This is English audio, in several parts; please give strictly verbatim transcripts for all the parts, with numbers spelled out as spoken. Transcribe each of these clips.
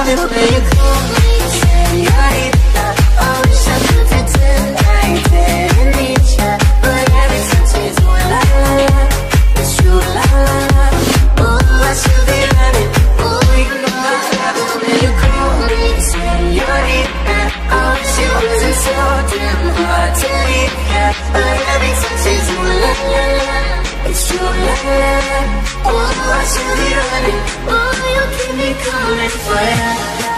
love it when you call me señorita. I wish I could pretend I didn't need ya, but every touch is ooh la la la. It's true la la la. Ooh, I should be running. Ooh, you know I love it when you call me señorita. I wish it wasn't so damn hard to leave ya, but every touch is ooh la la la. It's true la la la. Ooh, I should be running. Ooh, you keep me coming for ya.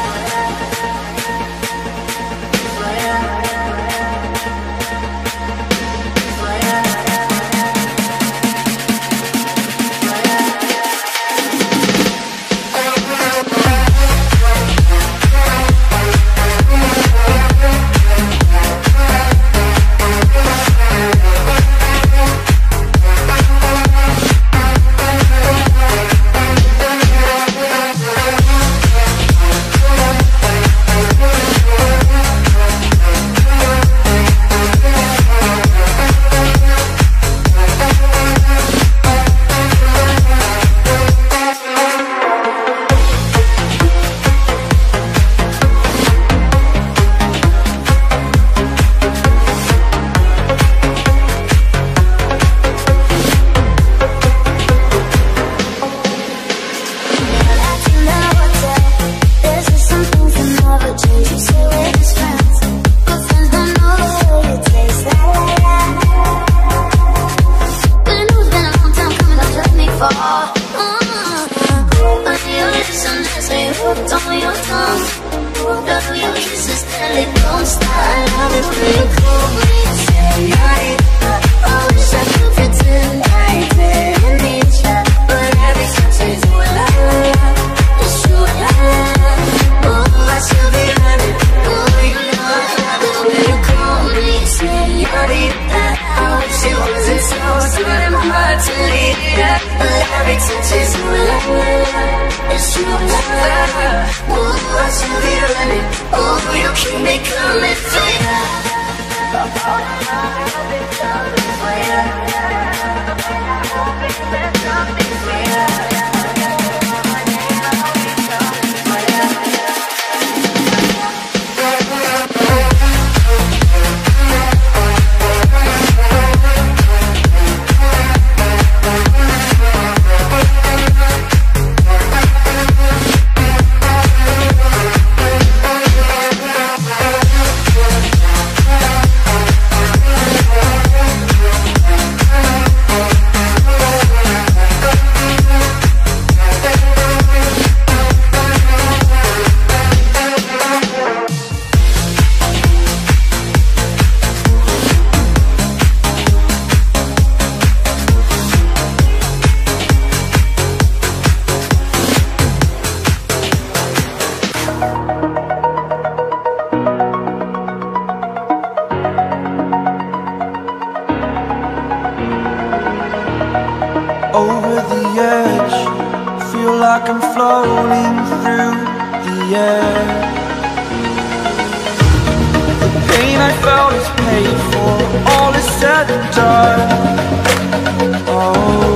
Over the edge, feel like I'm floating through the air. The pain I felt is paid for, all is said and done. Oh,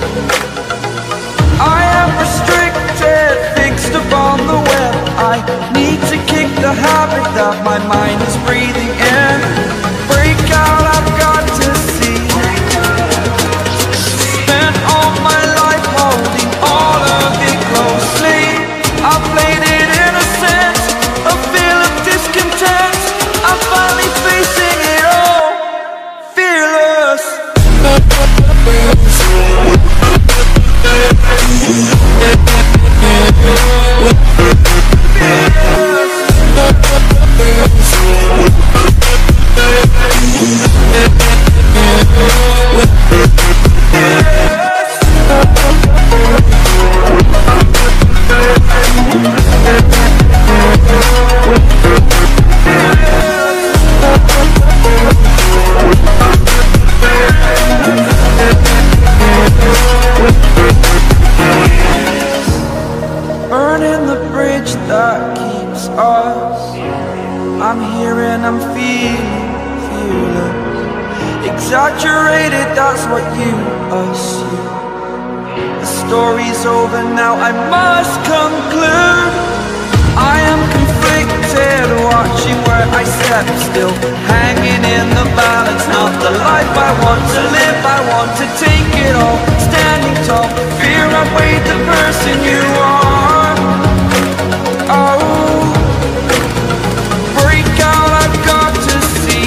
I am restricted, fixed upon the web. I need to kick the habit that my mind is breathing in. Break out, I've got to see. Spent all my life holding all of it closely. I played it innocent, a feel of discontent. I'm finally facing it all, fearless. Burning the bridge that keeps us. I'm here and I'm feeling fearless. Exaggerated, that's what you assume. The story's over now, I must conclude. I still hanging in the balance. Not the life I want to live, I want to take it all. Standing tall, fear I weighed the person you are. Oh, break out, I've got to see.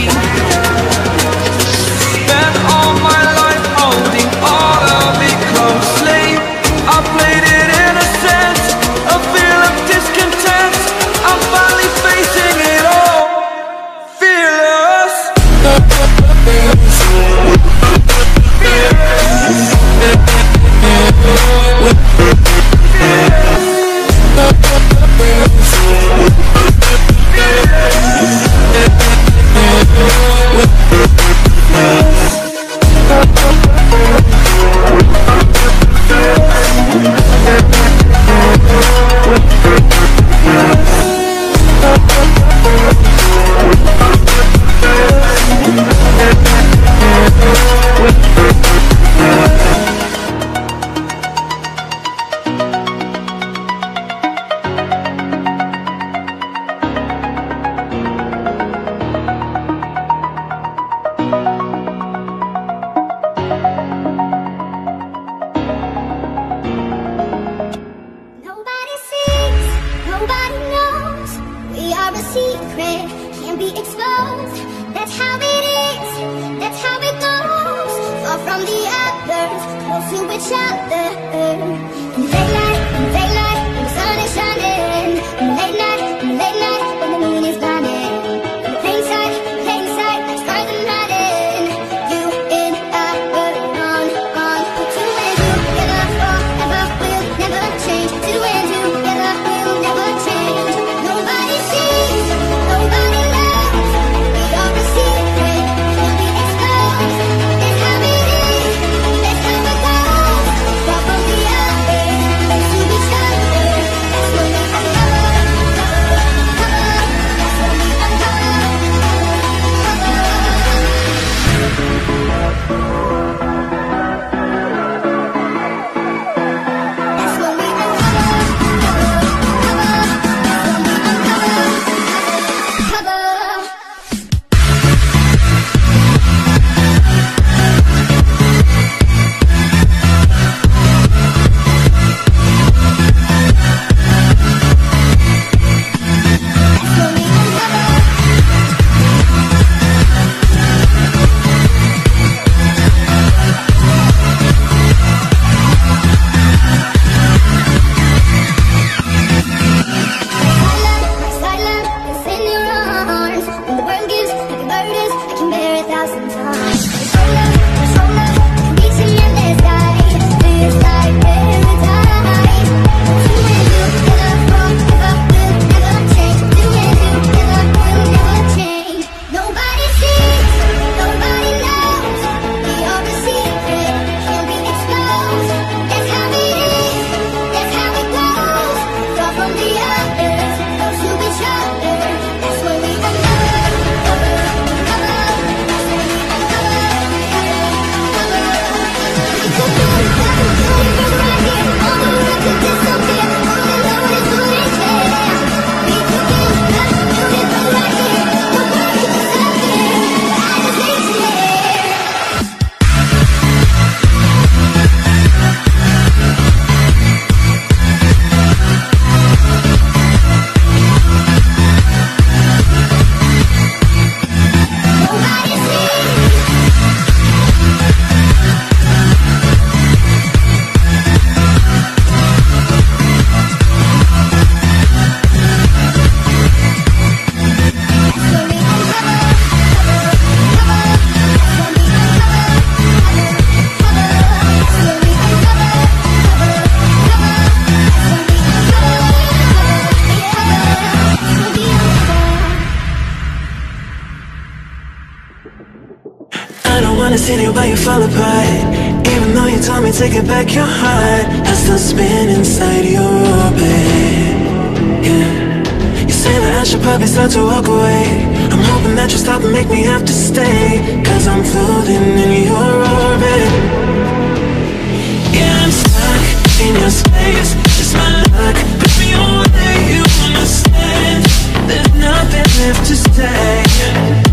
Spent all my life holding all of it closely. I played it innocent, a feel of discontent. I'm finally facing it all, fearless. Nobody sees, nobody knows. We are a secret, can't be exposed. That's how it is, that's how it goes. Far from the others, close to each other. In late night, in daylight, when the sun is shining. In late night, in late night, when the moon is blinding. In plain sight, plain sight, stars are hiding. You and I were on, on. Two and two together forever will never change. Two and two together will never change. Nobody sees, nobody knows. We are a secret, can't be exposed. That's how it is, that's how it goes. Far from the others, close to each other. That's when we uncover, cover, cover. That's when we uncover, that's when we uncover, cover. My silence is in your arms. When the world gives like a burdens, I can bear a thousand times. Shoulder to shoulder, reaching endless heights. Feels like paradise. Two and two together forever will never change. Two and two together will never change. Nobody sees, nobody knows. We are a secret, can't be exposed. That's how it is, that's how it goes. Far from the others, close to each other. That's when we uncover, cover, cover. That's when we uncover, cover, cover. We could do it, could do it from right here. All the way to disappear. All the Lord is doing it. We could do it, could do it from right here. The world is disappear. I just need you here. Nobody sees. That's when we uncover, cover, cover. That's when we uncover, cover, cover. That's when we uncover, cover, cover. That's when we uncover, cover, cover. That's when we uncover. I don't wanna sit here while you fall apart. Even though you told me to get back your heart, I still spin inside your orbit. Yeah. You say that I should probably start to walk away. I'm hoping that you stop and make me have to stay. Cause I'm floating in your orbit. Yeah, I'm stuck in your space. Just my luck. Push me away, you understand. There's nothing left to say.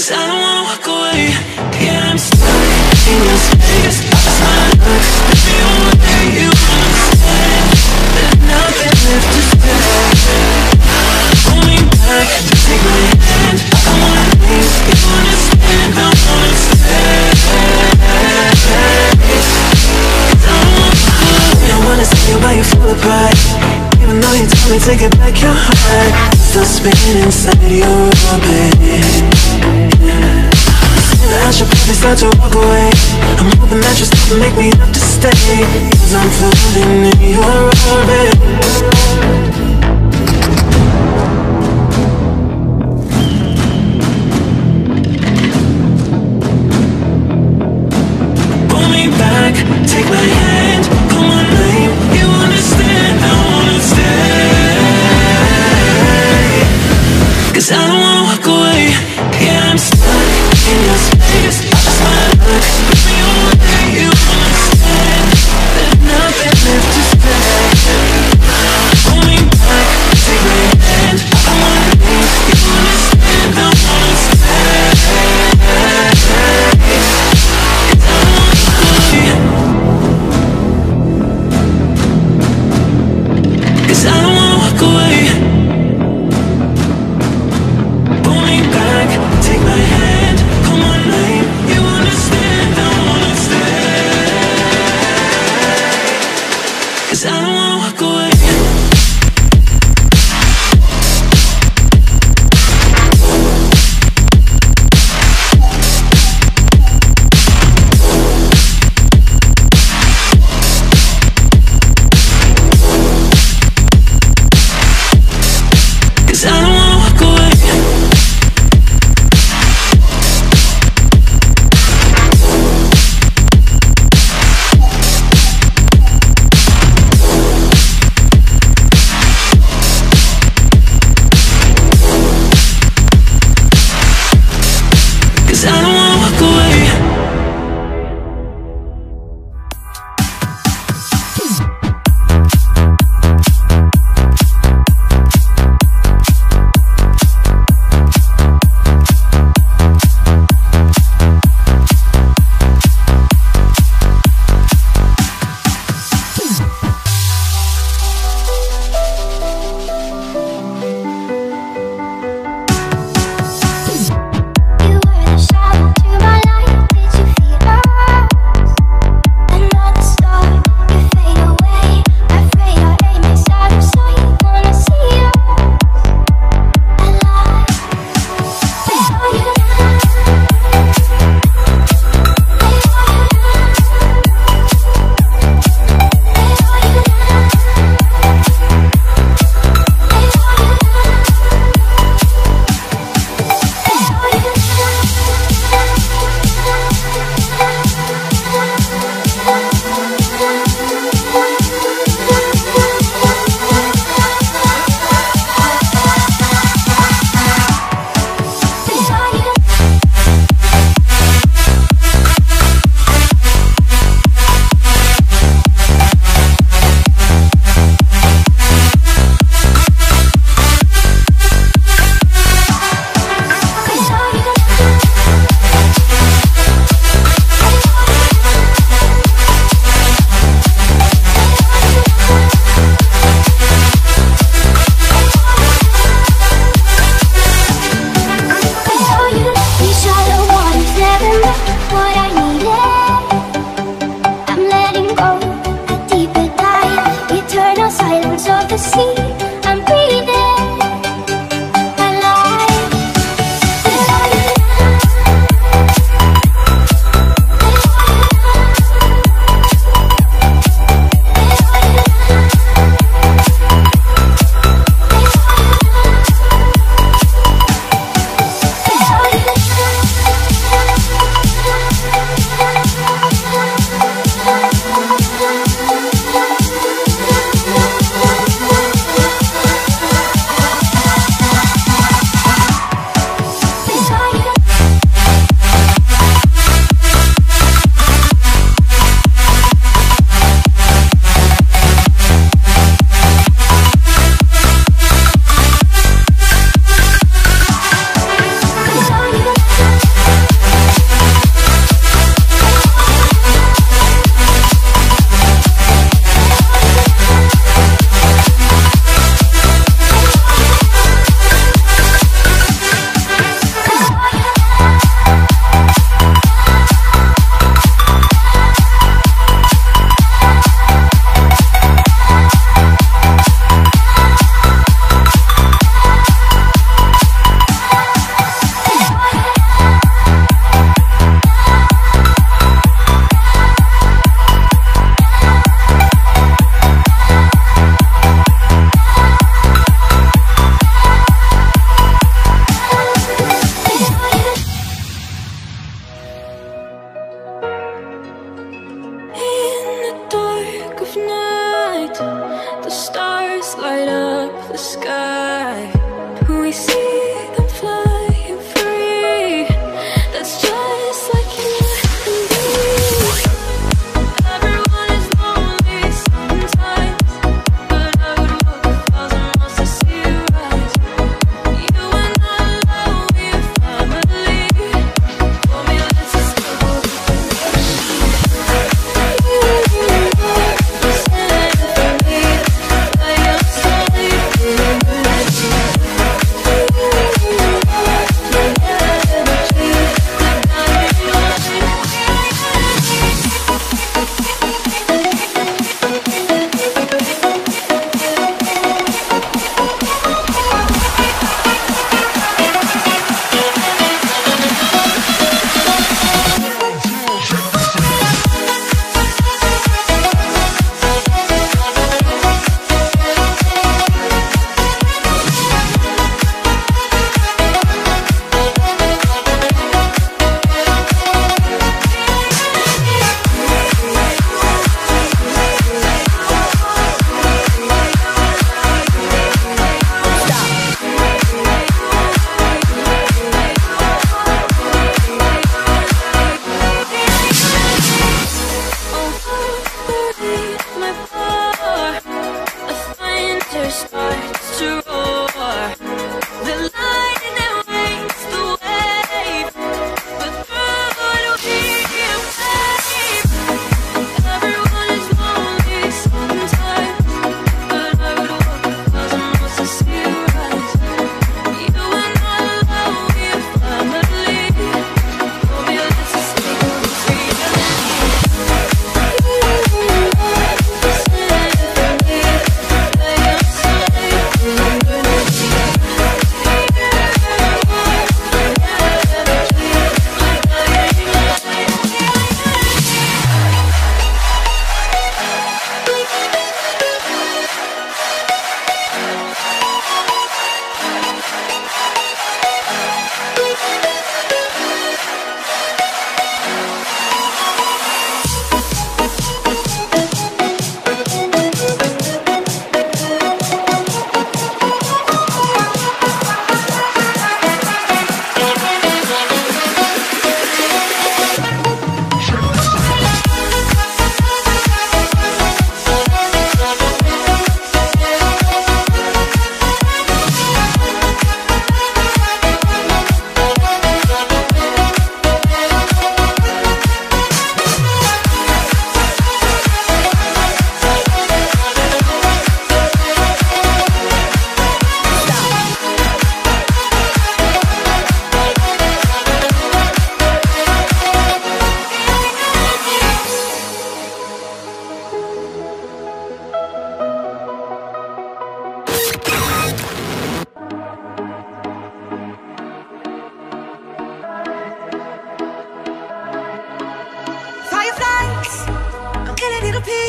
Cause I don't wanna walk away. Yeah, I'm stuck in your space. Lost my luck. If you only way you understand, there's nothing left to say. Pull me back, take my hand. I wanna leave, you understand. I wanna stay. Cause I don't wanna walk away. I wanna see you but you fall apart. Even though you told me to get back your heart, still spinning inside your orbit. I should probably start to walk away. I'm hoping that you're still make me have to stay. Cause I'm floating in your orbit. Pull me back, take my hand, call my name. You understand, I wanna stay. Cause I don't wanna walk away. Yeah, I'm stuck in your space. Lost my luck. If we only way you understand, there's nothing left to say. Pull me back, take my hand. I wanna leave, you understand, I wanna stay. Cause I don't wanna walk away. Cause I don't wanna walk away. Pull me back, take my hand, call my name.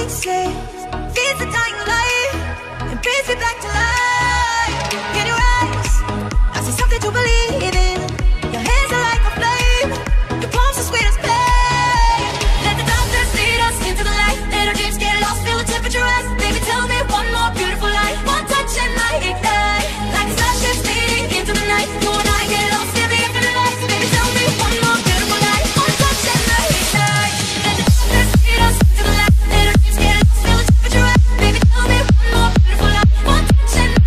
pieces, feeds the dying light, and brings me back to life. In your eyes, I see something to believe in. Your hands are like a flame, your palms are sweet as pain. Let the darkness lead us into the light. Let our dreams get lost, feel the temperature rise. Baby, tell me one more beautiful lie. One touch and I ignite, like a starships leading into the night. You and I get lost in the infinite lights. Baby, tell me one more beautiful lie. One touch and I ignite. Let the darkness lead us into the light. Let our dreams get lost, feel the temperature rise. Baby, tell me one more beautiful lie. One touch and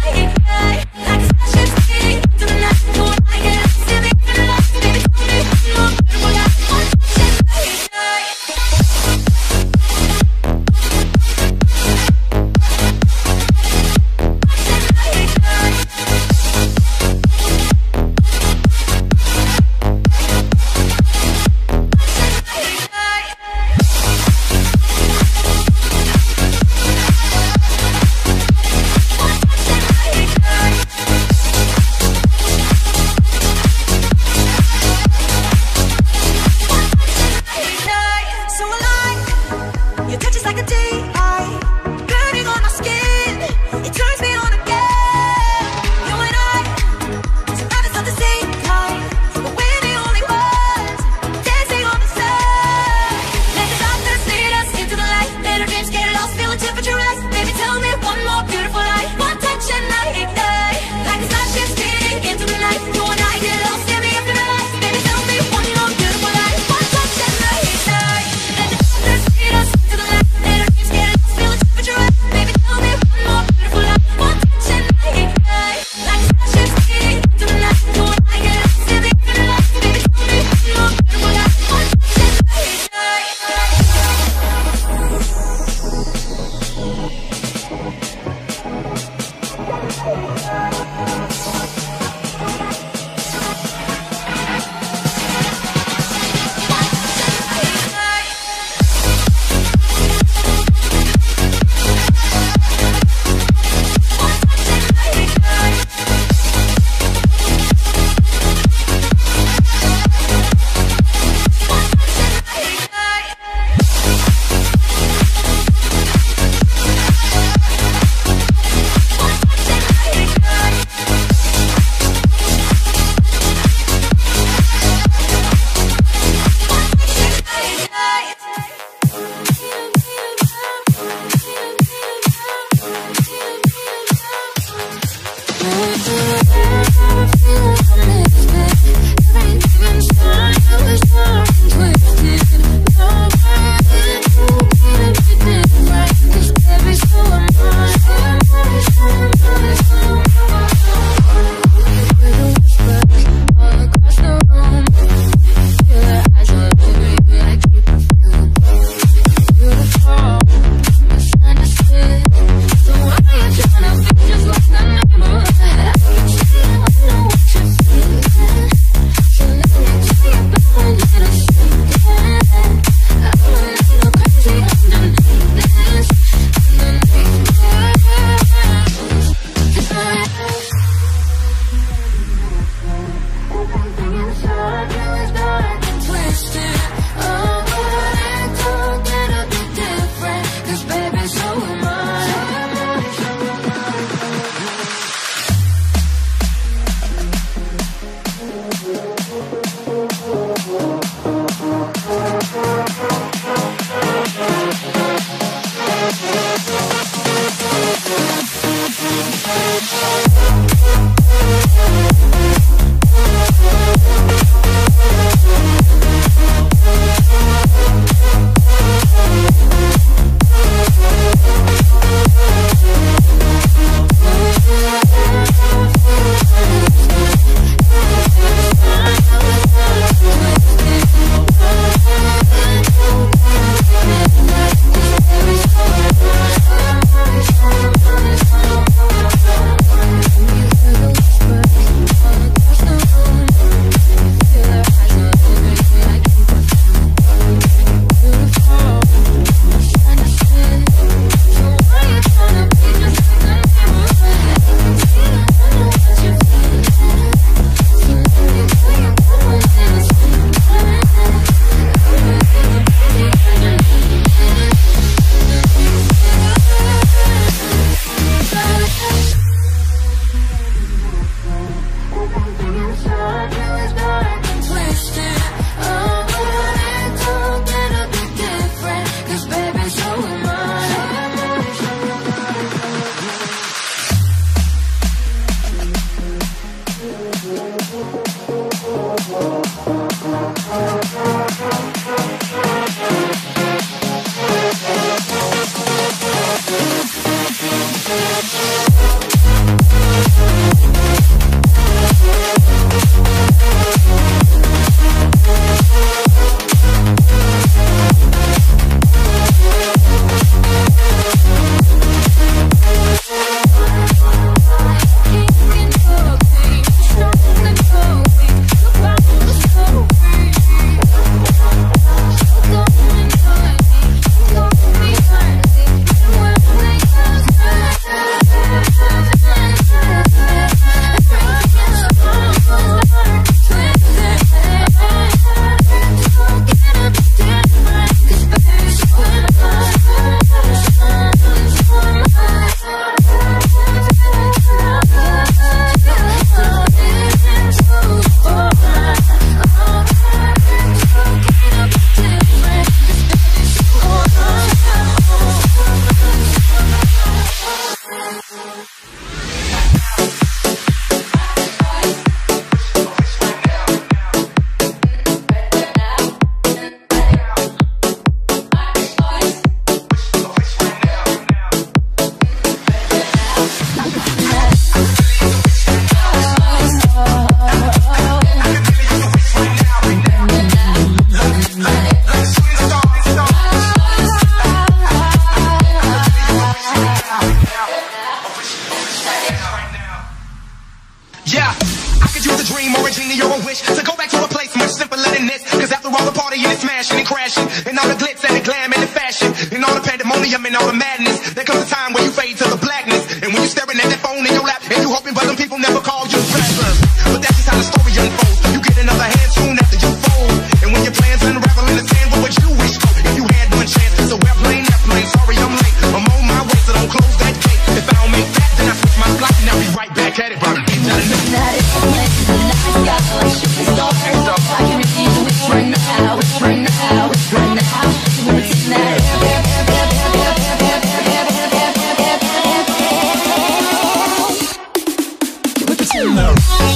dream or a genie or a wish to go back to a place much simpler than this. Cause after all the partying and smashing and crashing, and all the glitz and the glam and the fashion, and all the pandemonium and all the madness, there comes a time when you fade to the blackness. And when you're staring at that phone in your lap, and you hoping but them people never call you back. But that's just how the story unfolds. You get another hand soon after you fold. And when your plans unravel in the sand, what would you wish for? If you had one chance, it's a airplane, airplane. Sorry I'm late, I'm on my way, so don't close that gate. If I don't make that, then I switch my flight and I'll be right back at it. But That airplane is a nice guy, like shooting stars. I can read you wish right now, wish right now, wish right now. Can we pretend that air, air, air, air, air, air, air, air, air, air, air, air, air, air. Can we pretend that?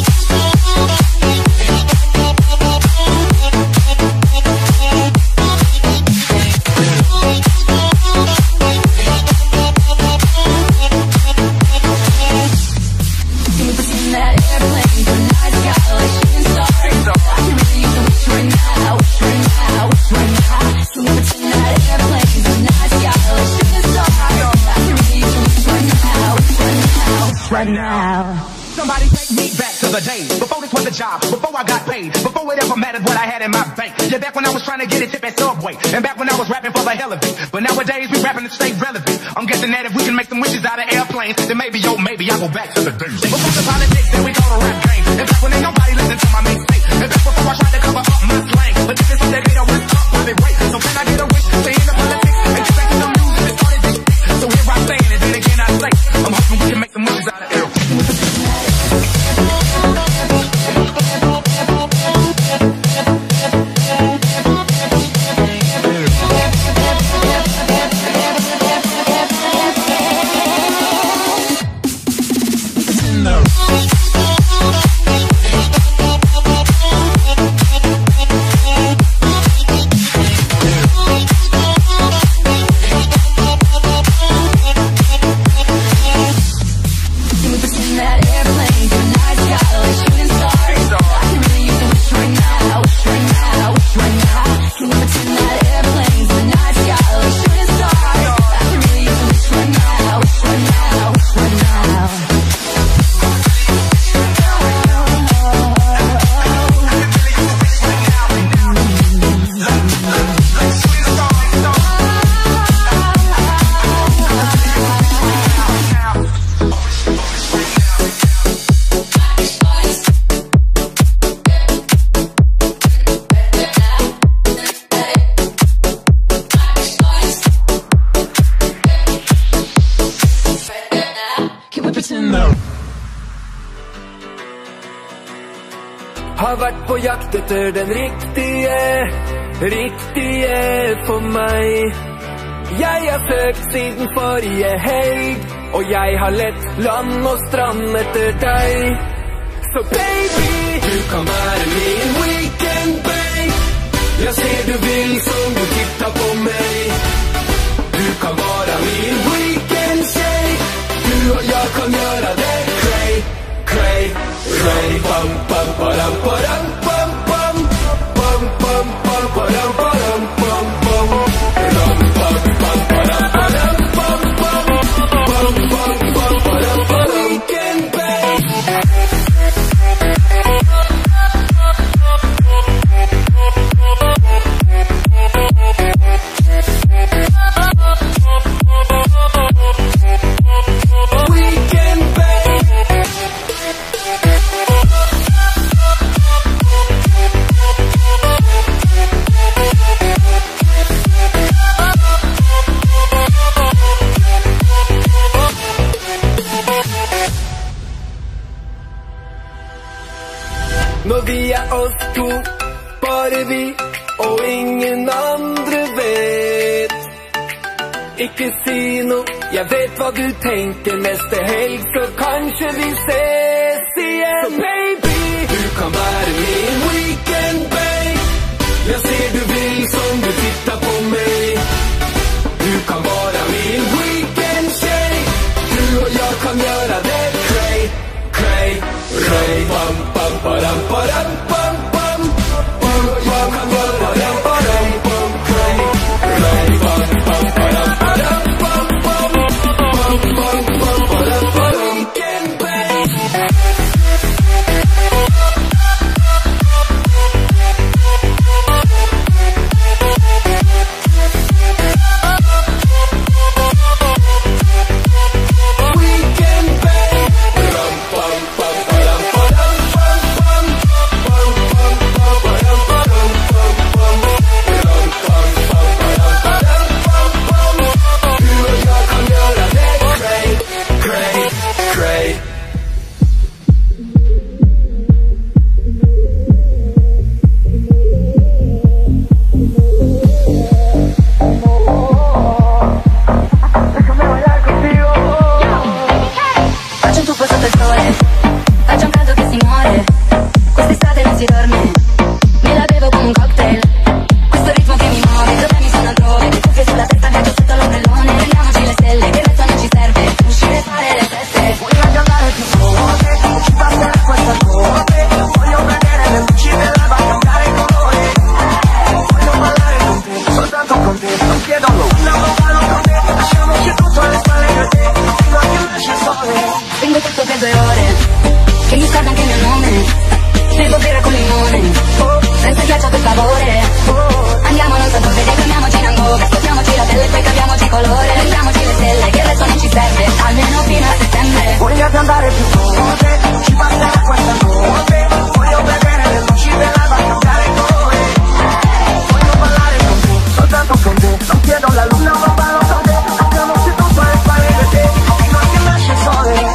Right now. Somebody take me back to the days before this was a job, before I got paid, before it ever mattered what I had in my bank. Yeah, back when I was trying to get a tip at Subway, and back when I was rapping for the hell of it. But nowadays we rapping to stay relevant. I'm guessing that if we can make some wishes out of airplanes, then maybe, yo, maybe I'll go back to the days before the politics that we call the rap game. And back when ain't nobody listened to my mixtape. And back before I tried to cover up my slang. But this is what they made a wish up while they wait. So can I get a wish to end the politics and get back to the music that started this shit? So here I'm saying it, then again I say, I'm hoping we can make some wishes out of airplanes. Har vært på jakt etter den riktige, riktige for meg. Jeg har søkt siden forrige helg, og jeg har lett land og strand etter deg. Så baby, du kan være min weekend babe. Jeg ser du vil som du tittar på meg. Du kan være min weekend shake. Du og jeg kan gjøre det cray, cray, cray. Bam, bam, badam, badam, bam, bam. Bam, bam, bam, badam, badam, bam, bam. Bam, bam, bam, badam, badam, bam, bam. Bam, bam, bam, badam, badam. Weekend babe. Når vi er oss to, bare vi, og ingen andre vet. Ikke si noe, jeg vet hva du tenker. Neste helg så kanskje vi ses igjen. Så baby, du kan være min weekend babe. Jeg ser du vil som du tittar på meg. Du kan være min weekend shake. Du og jeg kan gjøre det cray, cray, cray. Bam, bam, badam, badam, bam, bam. Du og jeg kan gjøre det badam, bam, cray, cray. Bam, bam, badam, badam, bam, bam. Bam, bam, bam, badam, badam. Weekend babe. si dorme. Me la bevo come un cocktail. Questo ritmo che mi muove, i problemi sono altrove. Le cuffie sulla testa, viaggio sotto l'ombrellone. Prendiamoci le stelle, che il resto non ci serve. Uscire e fare le feste. Voglio andare più forte, ci passerà questa notte. Voglio vedere le luci dell'alba cambiare colore. Voglio ballare con te, soltanto con te. Non chiedo nulla, non ballo con te. Lasciamoci tutto alle spalle di te, fino a che nasce il sole. Spingo tutto per due ore, che mi scorda anche il mio nome. Bevo birra con limone, senza ghiaccio per favore. Andiamo non so dove, declamiamoci in hangover. Scopriamoci la pelle e poi cambiamoci colore. Prendiamoci le stelle, che il resto non ci serve, almeno fino a settembre. Voglio andare più forte, ci passerà questa notte. Voglio vedere le luci dell'alba cambiare colore. Voglio ballare con te, soltanto con te. Non chiedo la luna, ma ballo con te. Lasciamoci tutto alle spalle di te, fino a che nasce il sole.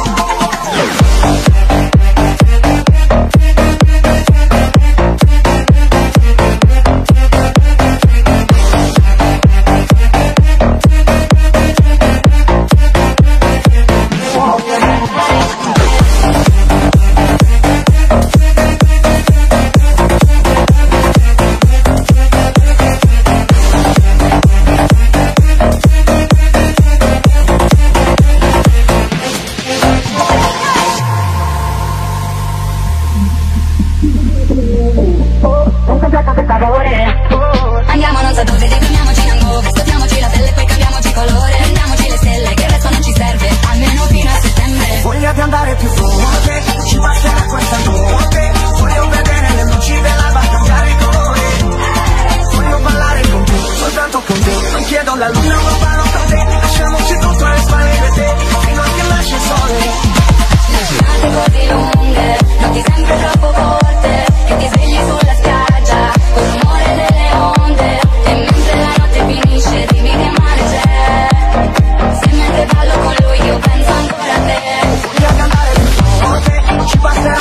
Andiamo non so dove, declamiamoci in hangover. Scopriamoci la pelle e poi cambiamoci colore. Prendiamoci le stelle, che il resto non ci serve, almeno fino a settembre. Voglio andare più forte, ci passerà questa notte. Voglio vedere le luci dell'alba cambiare colore. Voglio ballare con te, soltanto con te. Non chiedo la luna, ma ballo con te. Lasciamoci tutto alle spalle di te, fino a che nasce il sole. Giornate così lunghe, notti sempre troppo corte, e ti svegli sulla spiaggia col rumore delle onde. E mentre la notte finisce dimmi che male c'è, se mentre ballo con lui io penso ancora a te. Voglio andare più forte, ci passerà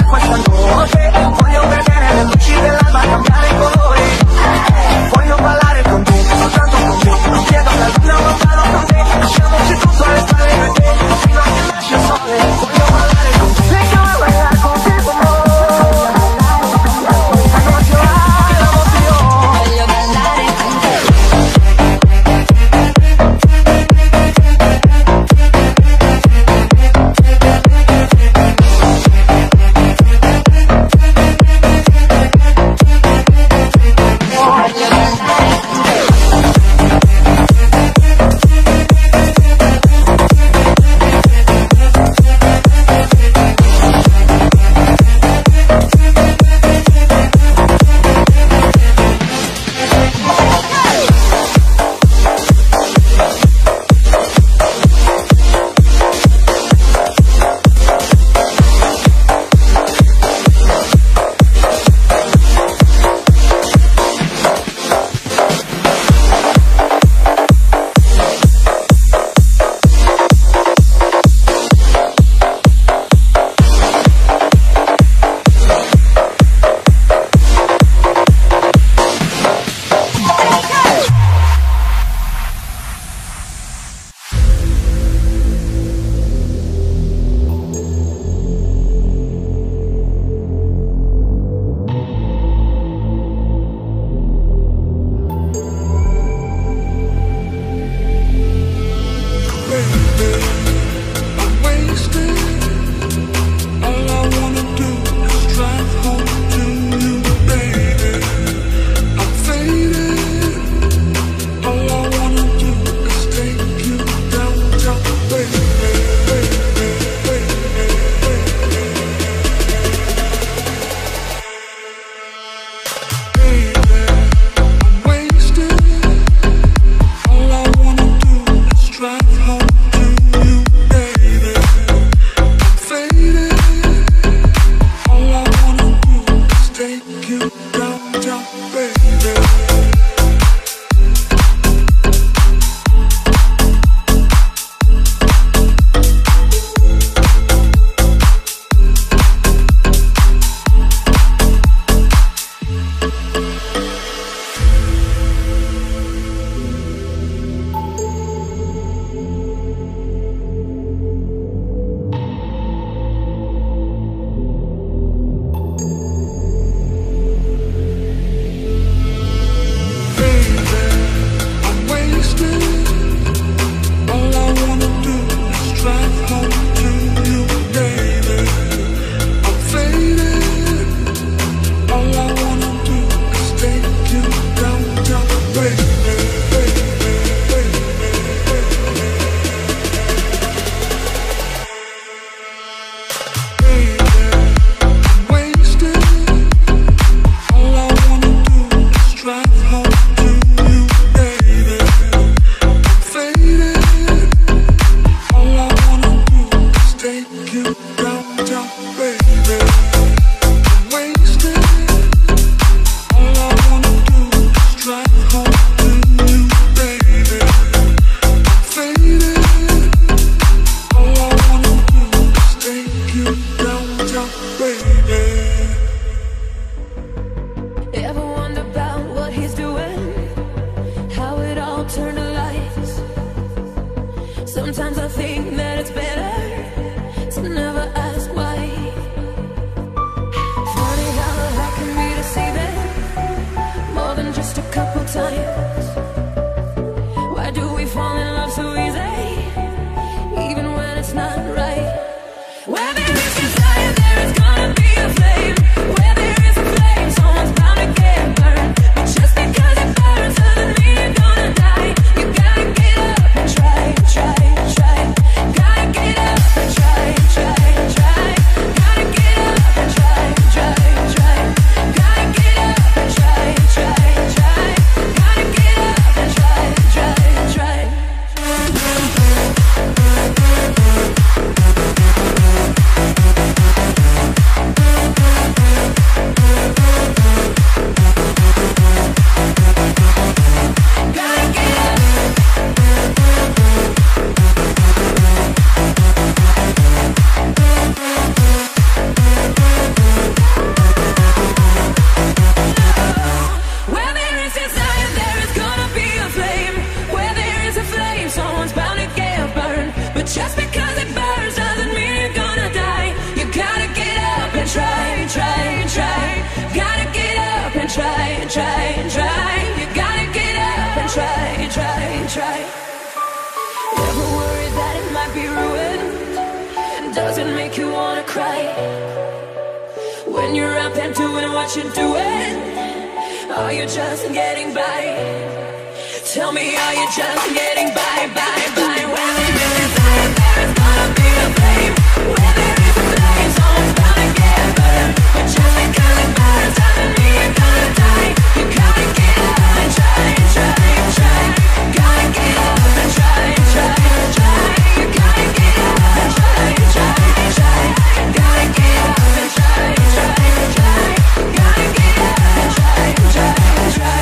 try, try. You gotta get up and try, try, try. Never worry that it might be ruined. It doesn't make you wanna cry. When you're up and doing what you're doing, are you just getting by? Tell me, are you just getting by, by, by? When the music's playing, there's gonna be a flame. When there is a flame, someone's gonna get burned. But just because it burns doesn't mean you're gonna die. You gotta get up and try, try, try. Gotta get up and try, try, try. You gotta get up and try, try, try. Gotta get up and try, try, try. Gotta get up and try, try, try.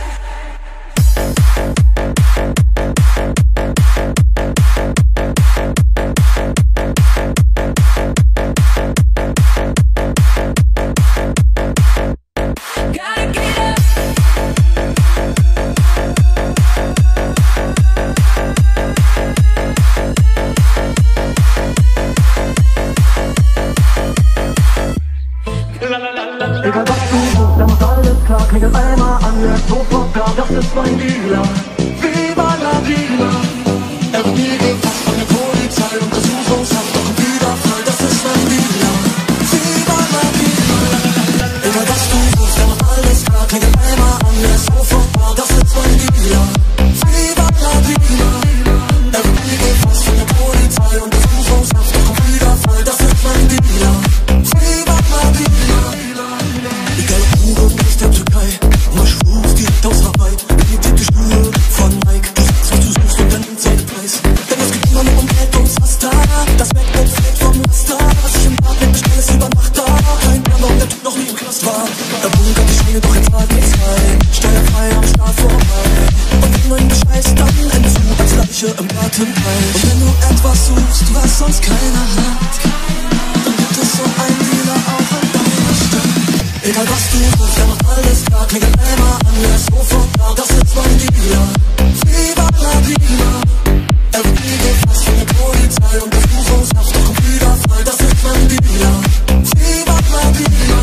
Egal was du suchst, da macht alles klar. Klingelt einmal an, er ist sofort da. Das ist mein Dealer. Viva la vida. Er wird nie gefasst von der Polizei. Untersuchungshaft, doch ein Wiederfall. Das ist mein Dealer. Viva la vida. Egal was du suchst, da macht alles klar. Klingelt einmal an, er ist sofort da. Das ist mein Dealer. Viva la vida. Er wird nie gefasst von der Polizei. Untersuchungshaft, doch ein Wiederfall. Das ist mein Dealer. Viva la vida. Egal ob Uhr und nicht der Türkei, mal Schwurf direkt aus Hawaii. Limitierte Schuhe von Nike. Du sagst, was du suchst und dann nimmt seinen Preis. Denn es geht immer nur um Geld und Zaster. Das Backbett fällt vom Laster. Was ich im Bad mit bestelle, ist über Nacht da. Kein Plan, warum der Typ noch nie im Knast war. Er bunkert die Schlinge, doch er zahlt nichts rein. Steuerfrei am Start vorbei. Und wenn du ihn bescheißt, dann endest du als Leiche im Gartenteil. Und wenn du etwas suchst, was sonst keiner hat, dann gibt es so einen Dealer auch an deiner Stadt. Egal was du suchst, er macht alles klar. Klingelt einmal an, er ist sofort da. Das ist mein Dealer. Viva la vida. Er wird nie gefasst von der Polizei. Untersuchungshaft, doch ein Wiederfall. Das ist mein Dealer. Viva la vida.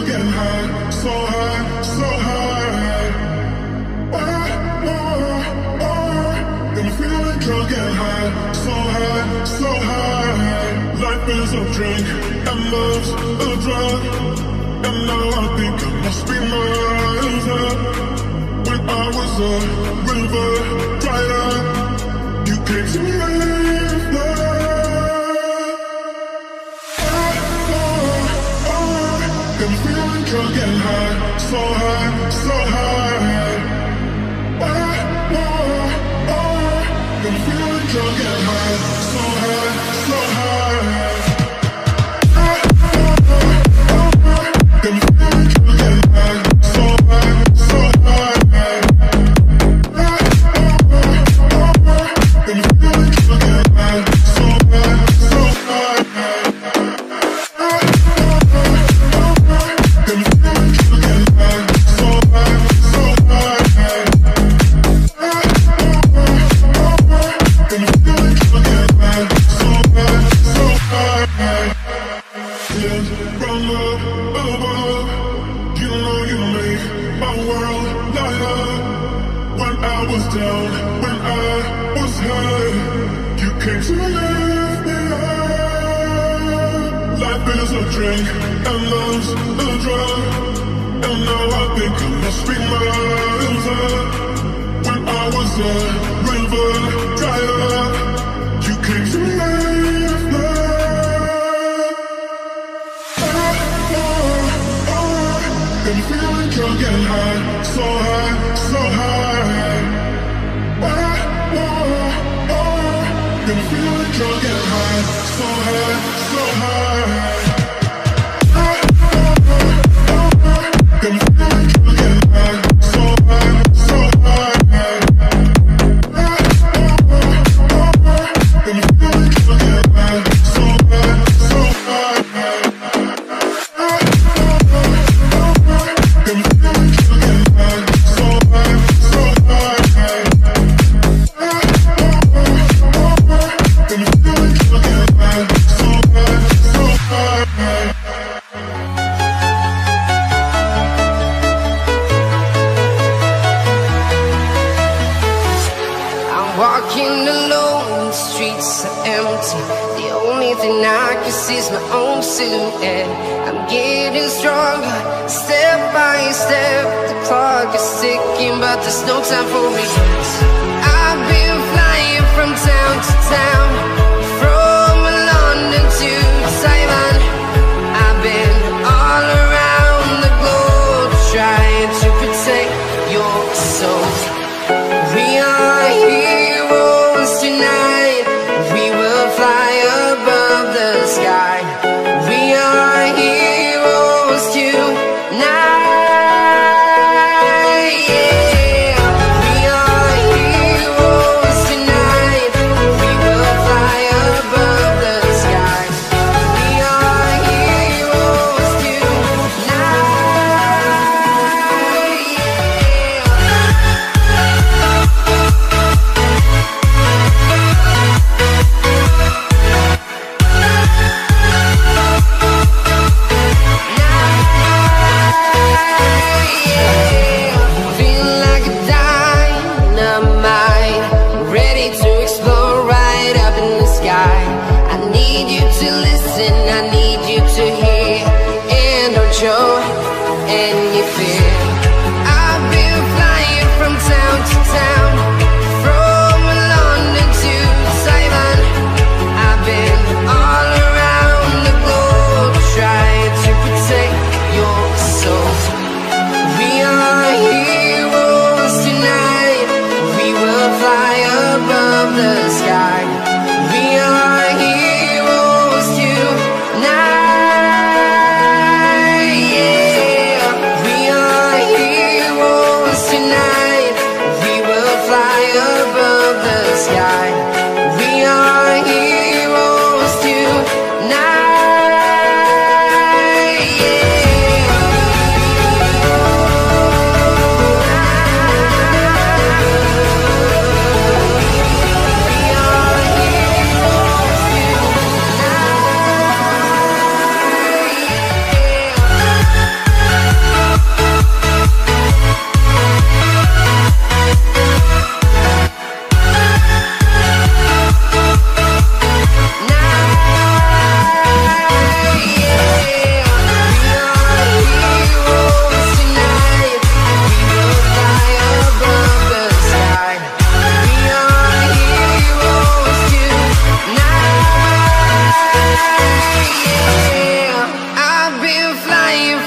getting high, so high, so high. Oh, oh, oh. Got me feeling drunk and high, so high, so high. Life is a drink, and love's a drug. And now I think I must be miles up. When I was a river dried up, you came to live love. Oh, oh, oh. Got me feeling drunk and high, so high, so high. Oh, oh, oh. Got me feeling drunk and high, so high, so high.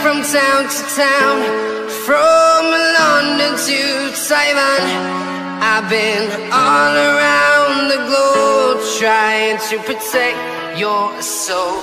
from town to town, from London to Taiwan. I've been all around the globe trying to protect your soul.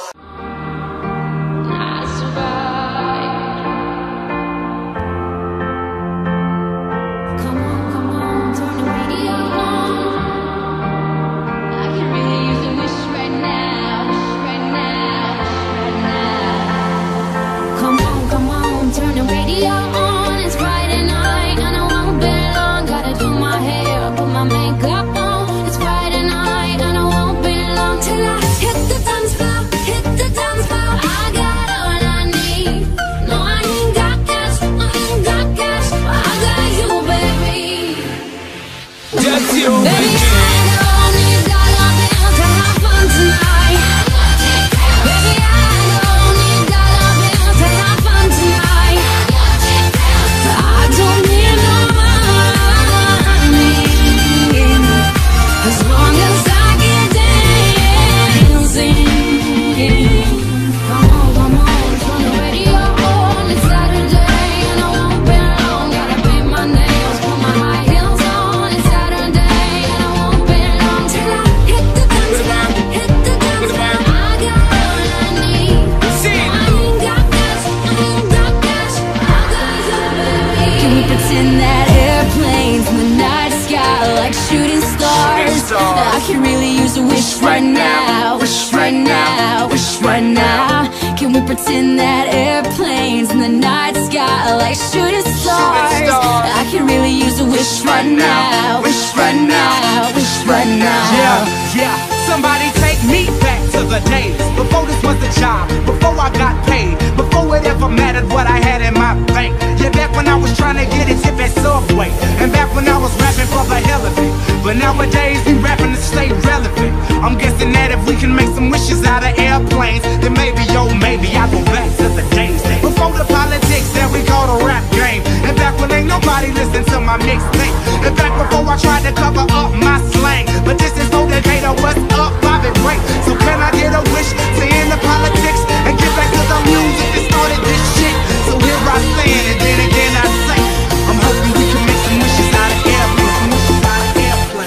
I can really use a wish right now, wish right now, wish right now. Can we pretend that airplanes in the night sky like shooting stars? I can really use a wish right now, wish right now, wish right now. Yeah, yeah. Somebody take me back to the days before this was a job, before I got paid, before it ever mattered what I had in my bank. Yeah, back when I was trying to get a tip at Subway, and back when I was rapping for the hell of it. But nowadays we rapping to stay relevant. I'm guessing that if we can make some wishes out of airplanes, then maybe, yo, maybe I'll go back to the days before the politics that we call the rap game, and back when ain't nobody listened to my mixtape, and back before I tried to cover up my slang. But this is no Decatur, what's up, Bobby Ray? So can I get a wish to end the politics and get back to the music that started this shit? So here I stand, and then again I say, I'm hoping we can make some wishes out of airplanes, some wishes out of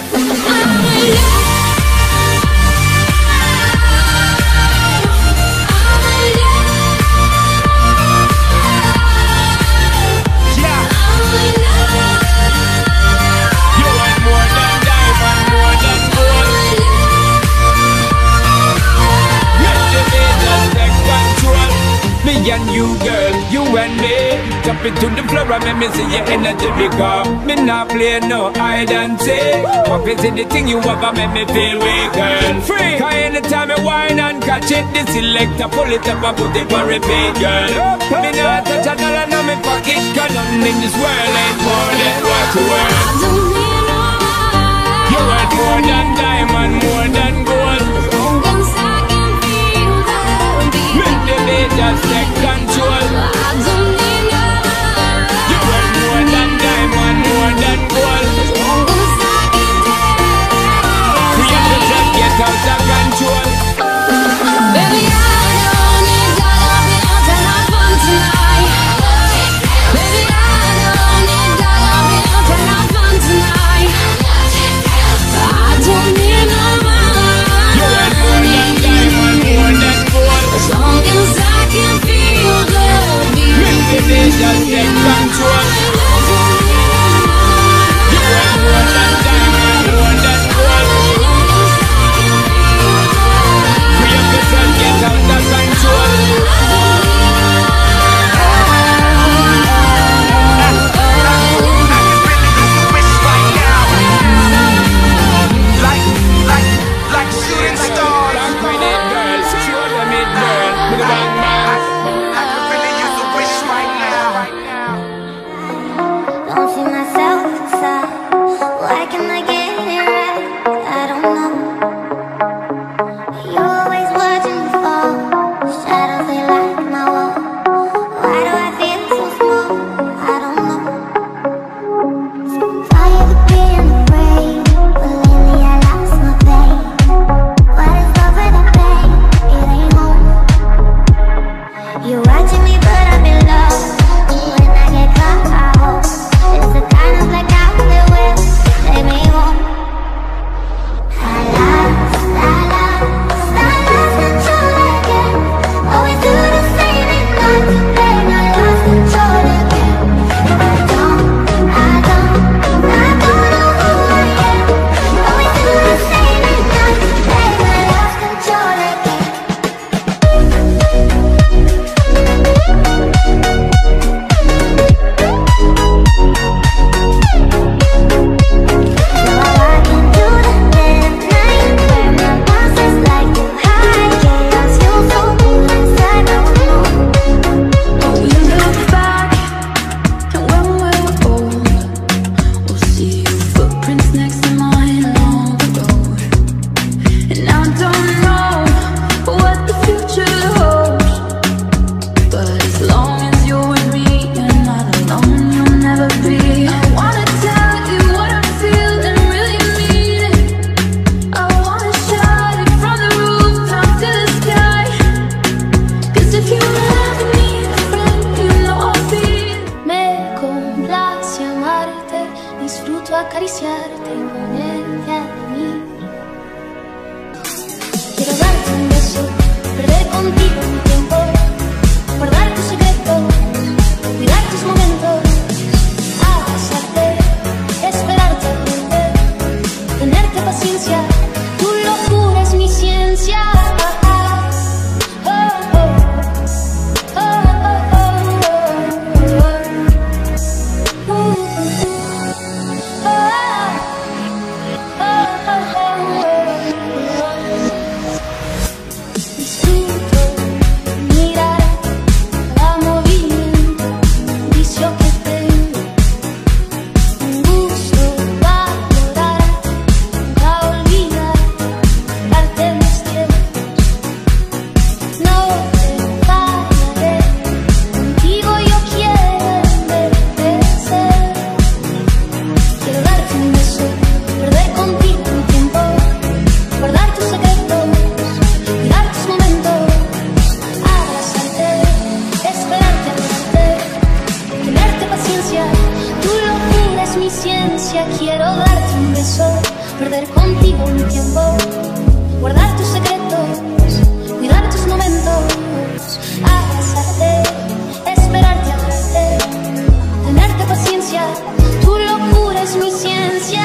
airplanes. Me and you, girl, you and me. Jump into the floor and make me see your energy because me not play no hide and seek. What is it the thing you ever make me feel weak, girl? Free. Cause anytime you whine and catch it, the selector pull it up and put it on repeat, girl. Me not touch a dollar in my pocket, cause nothing in this world ain't more than what you worth. You worth more than diamond, more than gold. Make the beat just take control. I don't need no more. You worth more than diamond, more than gold. We have to just get out of control. Baby, I don't need dollar bills to have fun tonight. Baby, I don't need acariciarte y ponerte a mí. Quiero darte un beso, perder contigo un tiempo, guardar tus secretos, cuidar tus momentos, abrazarte, esperarte, verte, tenerte paciencia. Tu locura es mi ciencia. Oh, oh, oh, oh, oh, oh, oh. Uh, uh, disfruto mirar cada movimiento, vicio que tengo, un gusto valorar, nunca olvidar, darte mis tiempos. No te fallaré, contigo yo quiero envejecer. Quiero darte un beso, perder contigo un tiempo, guardar tus secretos, cuidar tus momentos, abrazarte, esperarte, amarte, tenerte paciencia. Tu locura es mi ciencia. Quiero darte un beso, perder contigo un tiempo, guardar tus secretos, cuidar tus momentos, abrazarte, esperarte, amarte, tenerte paciencia. Tu locura es mi ciencia.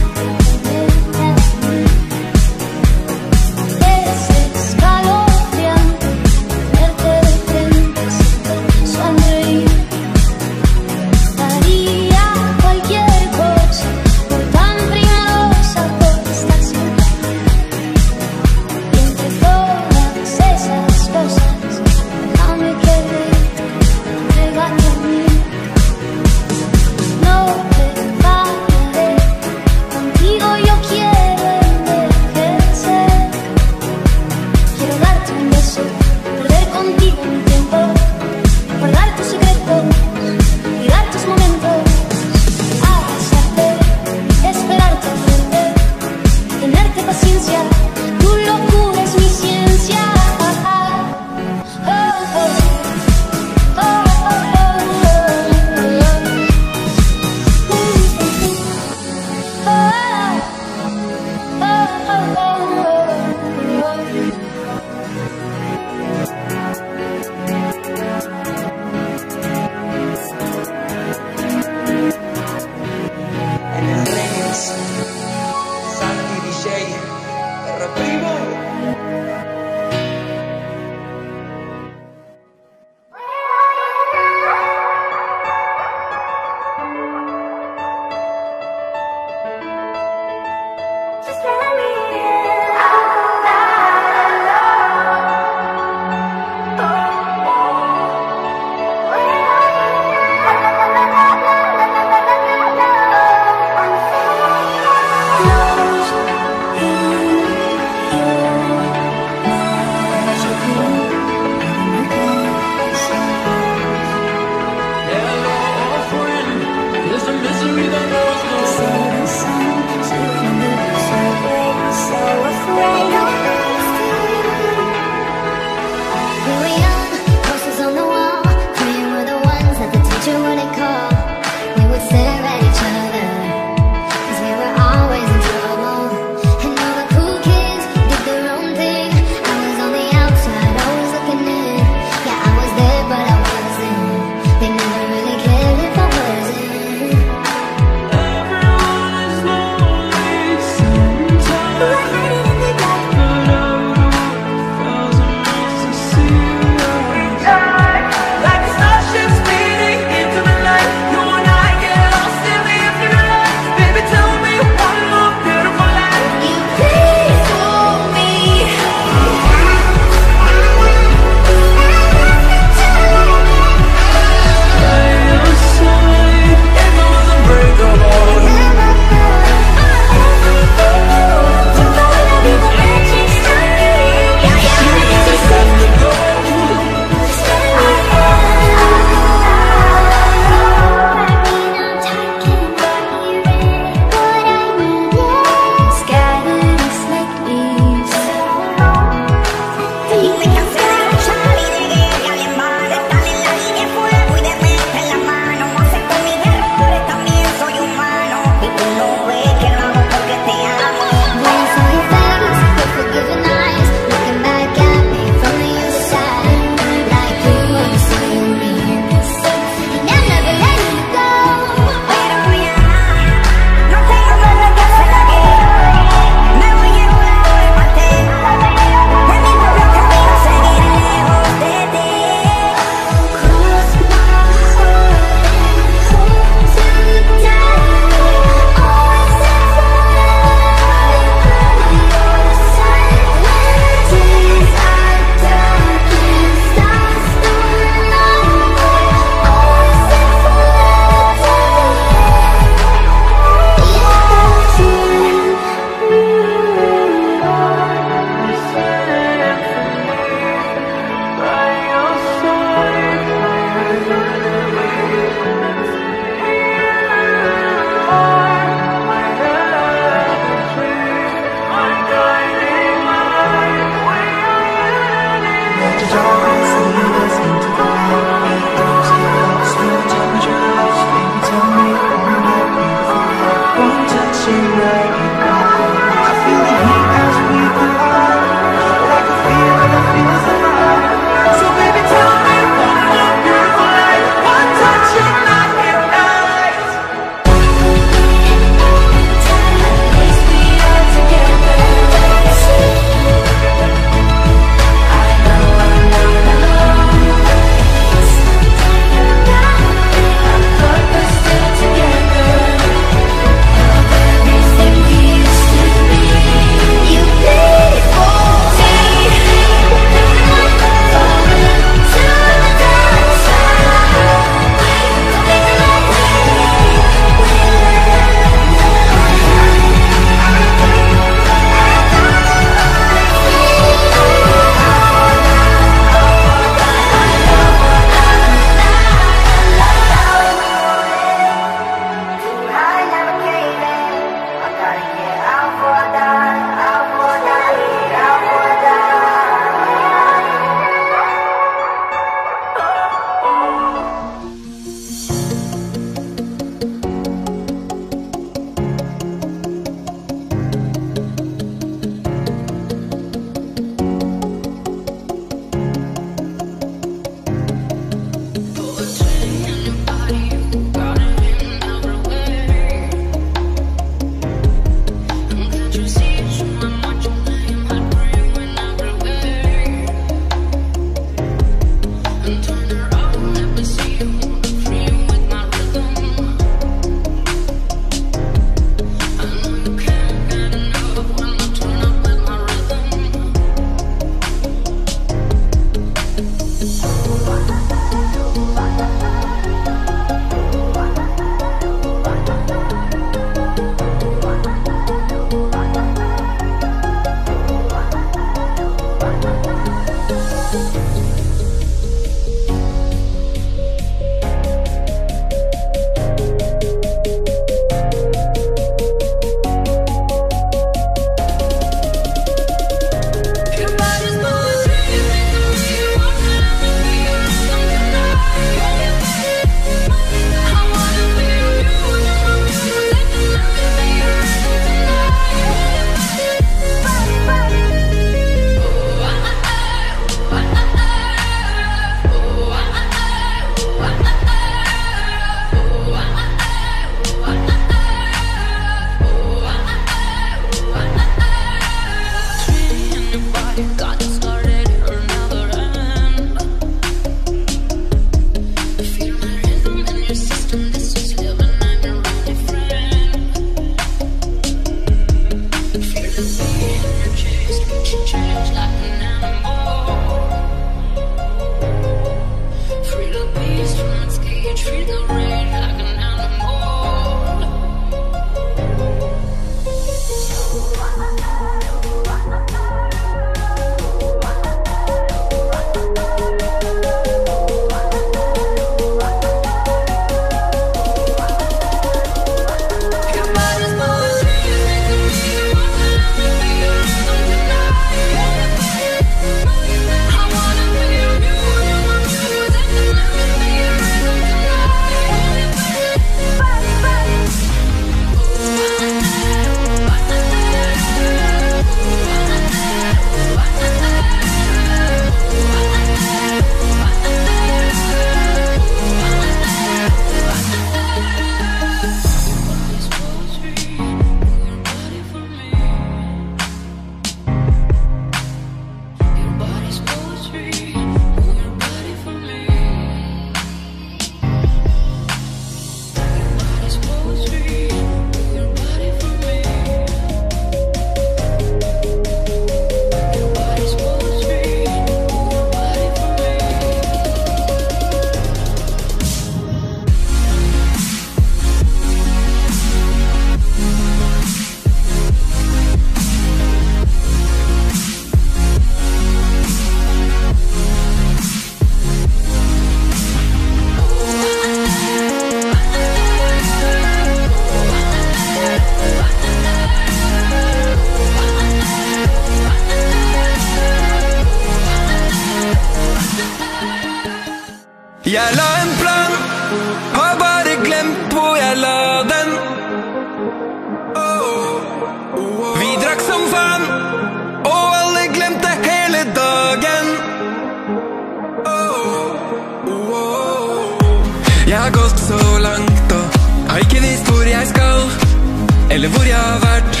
eller hvor jeg har vært.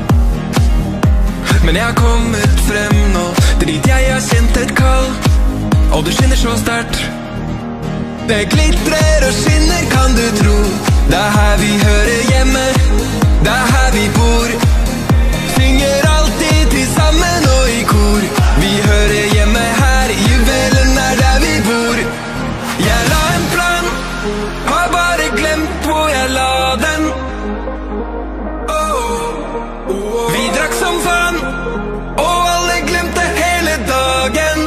Men jeg har kommet frem nå, dit jeg har kjent et kall, og det skinner så sterkt. Det glitrer og skinner, kan du tro. Det er her vi hører hjemme, det er her vi bor. Synger alltid til sammen og i kor. Vi hører hjemme her, juvelen er der vi bor. Jeg la en plan, har bare glemt hvor jeg la den. Vi drakk som faen, og alle glemte hele dagen.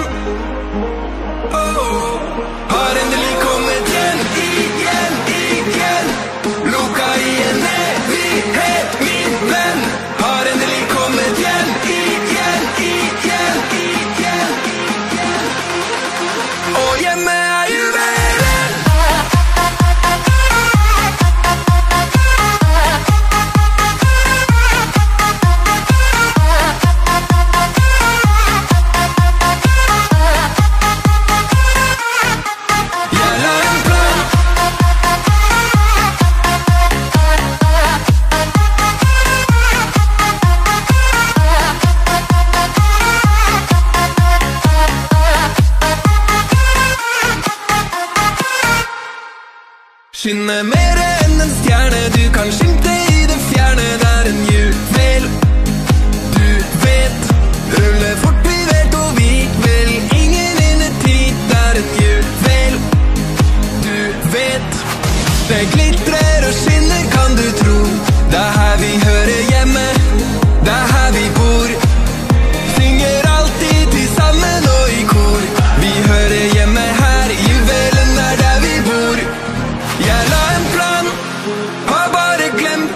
Har endelig kommet igjen, igjen, igjen. Lukka i en evighet, min venn. Har endelig kommet igjen, igjen, igjen, igjen. Og hjemme er juvelen. Jeg la en plan. Skinner mer enn en stjerne, du kan skimte i det fjerne. Det er en juvel, du vet. Ruller fort, vi vet, og vi vil ingen vinnertid. Det er en juvel, du vet. Det glitrer og skinner, kan du tro. Det er her vi hører hjemme, det er her vi bor. Synger alltid til sammen og i kor. Vi hører hjemme her, juvelen er der vi bor. Jeg la en plan, har bare glemt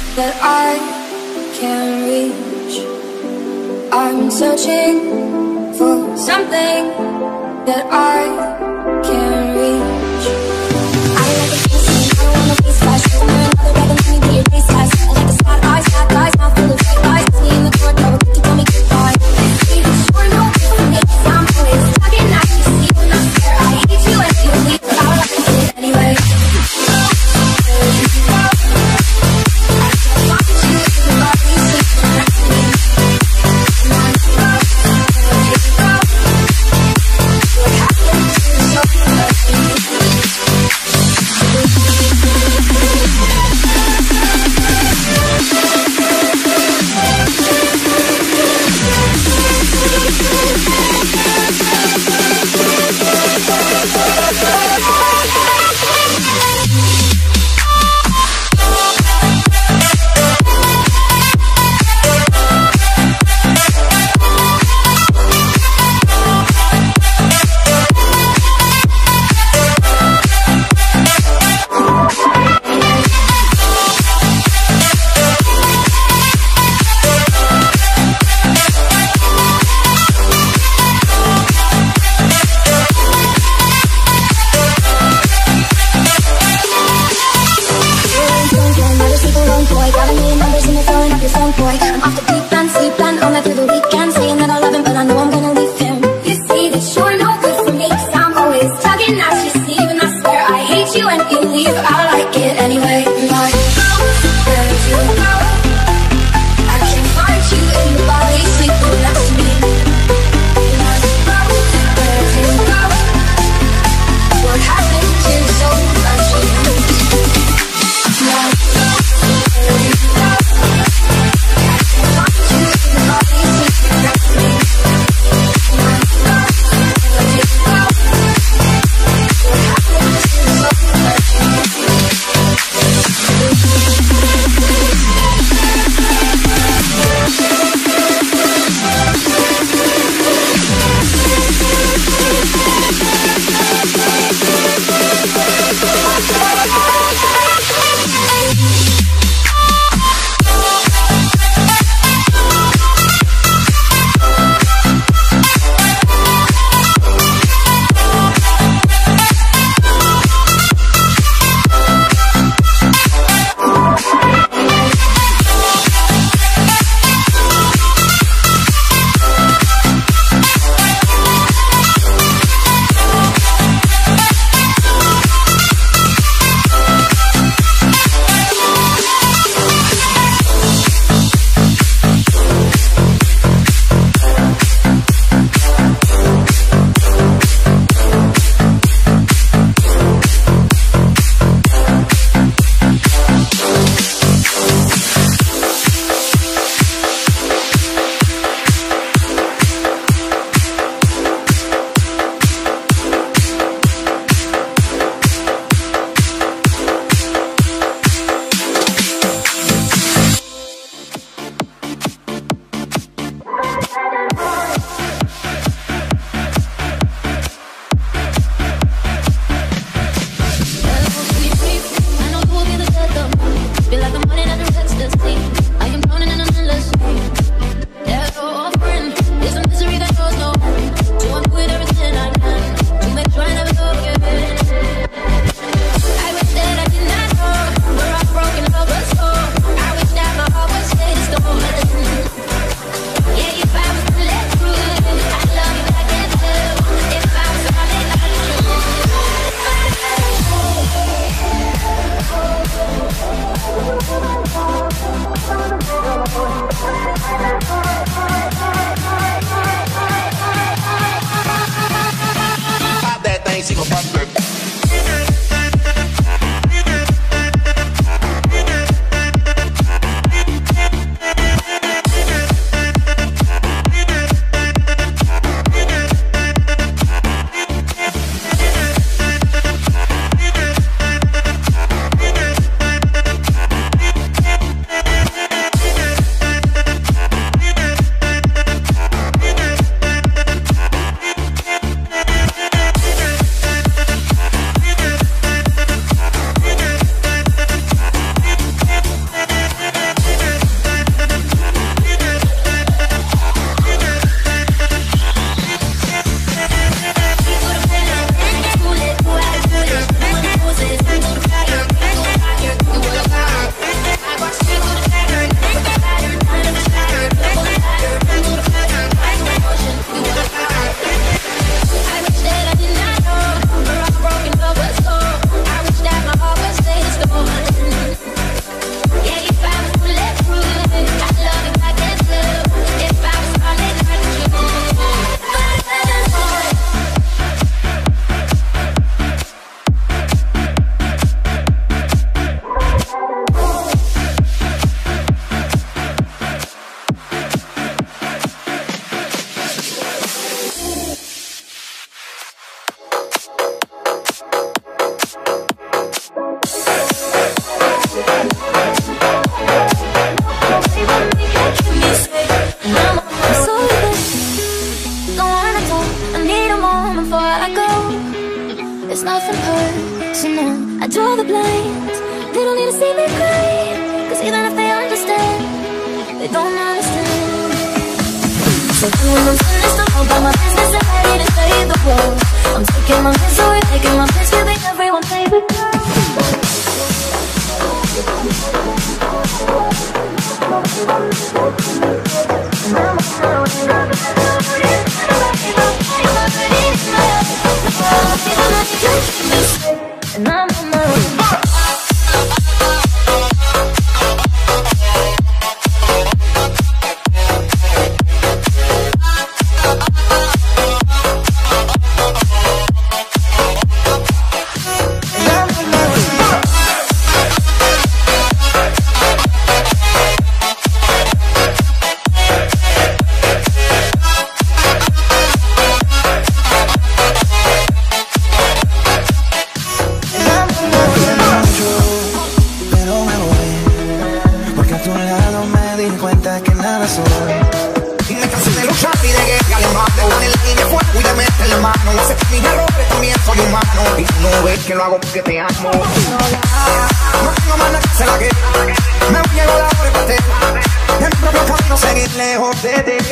that I can't reach. I'm searching for something that I can't reach. I like a face, I don't want no face flash. Another rhythm, let me be your face flash. I like the spot eyes, hot eyes, mouth full of fake eyes. Me in the dark, never quick to tell me goodbye. Even sure no good for me, 'cause I'm always tugging at you. See when I swear I hate you and you leave, but I'll like it anyway. It's nothing personal, I draw the blinds. They don't need to see me cry, cause even if they understand, they don't understand. So when I'm finished, I'm all about my business and ready to save the world. I'm taking my misery, making my peace, giving everyone favorite girl. And I'm on my way. Que lo hago porque te amo. No tengo más nada que hacer la que me voy a llevar por el pastel. En mi propio camino seguir lejos de ti.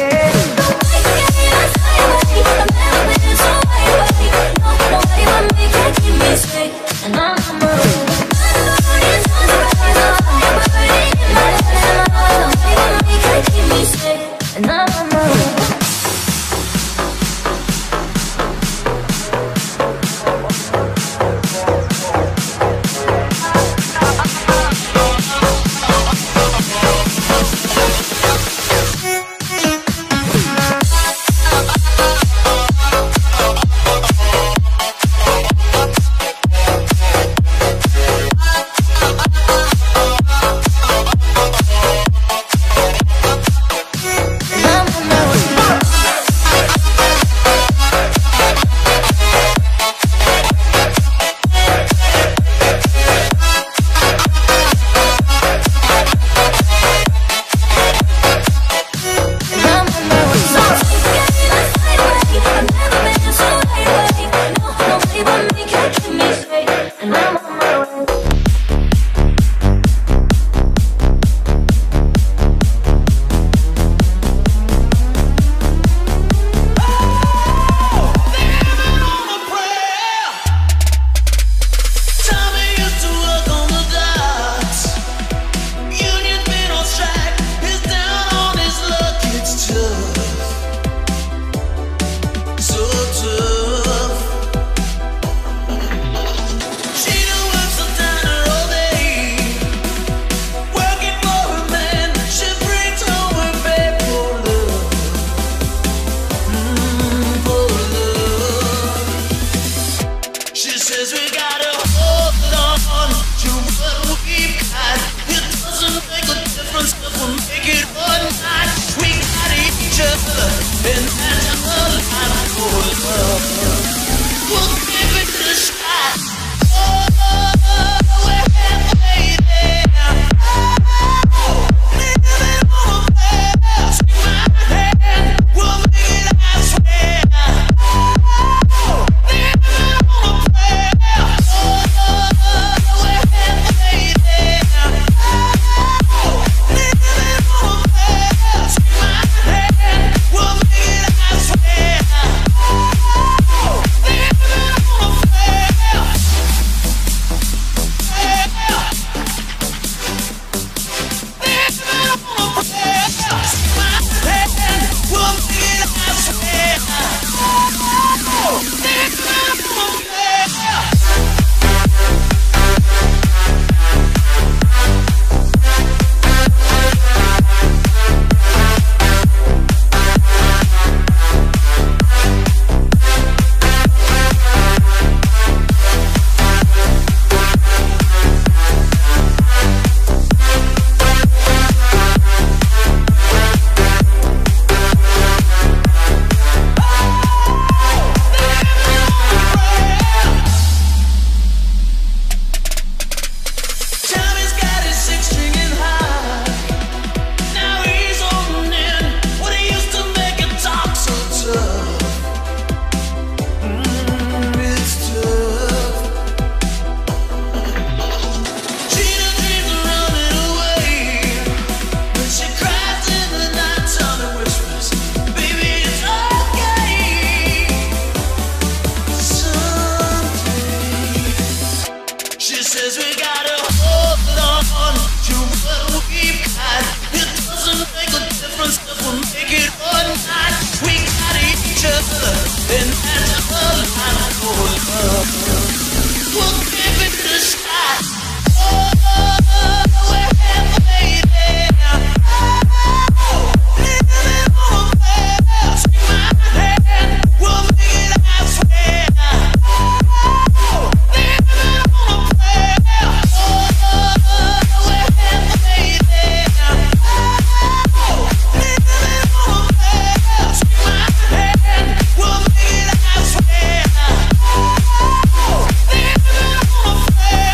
We'll give it a shot. Oh, we're halfway there. Oh, living on a prayer. Shake my hand, we'll make it, I swear. Oh, living on a prayer. Oh, we're halfway there. Oh, living on a prayer. Shake my hand, we'll make it, I swear. Oh, living on a prayer.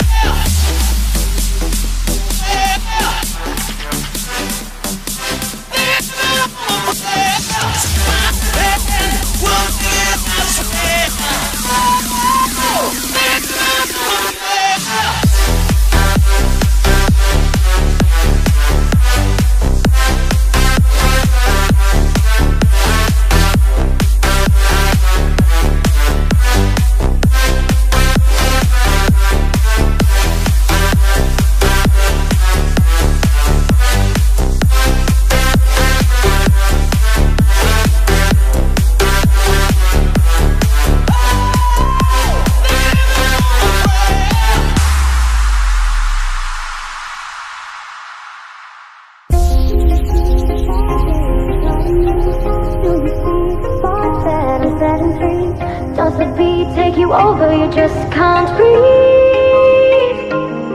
Does the beat take you over? You just can't breathe.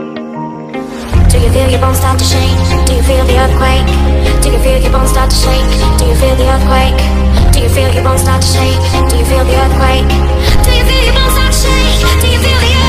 Do you feel your bones start to shake? Do you feel the earthquake? Do you feel your bones start to shake? Do you feel the earthquake? Do you feel your bones start to shake? Do you feel the earthquake? Do you feel your bones start to shake? Do you feel the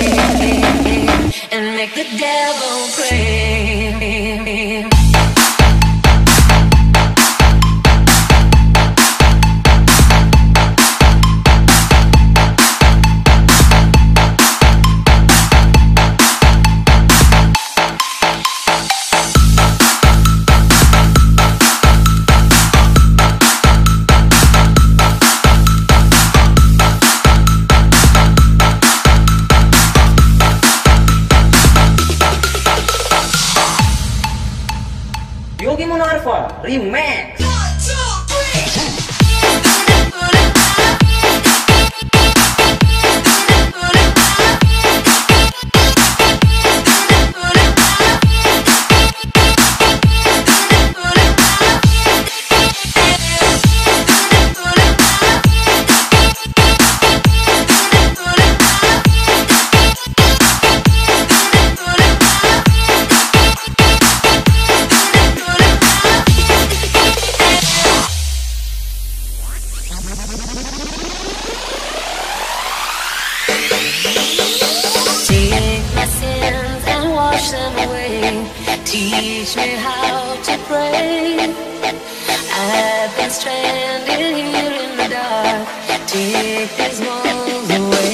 and make the devil pray. Remix. Teach me how to pray. I've been stranded here in the dark. Take these walls away.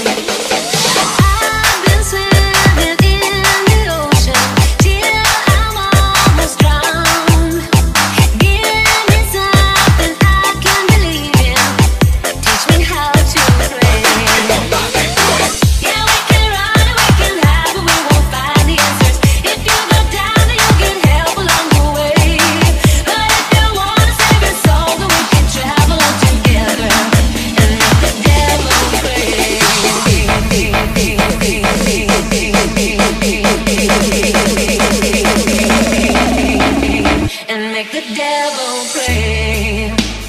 I've been swimming in the ocean till I'm almost drowned. Give me something I can believe in. Teach me how to pray. Yeah, we can run and we can hide, but we won't find the answers. If you go down, then you'll get help along the way. But if you wanna save your soul, then we can travel on together and make the devil pray. And make the devil pray.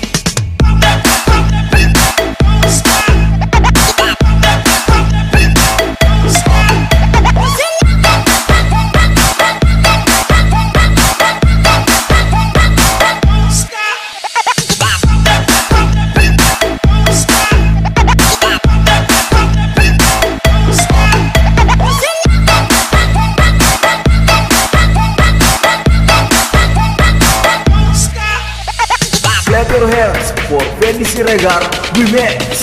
Clap your hands for Benny Siregar Remix.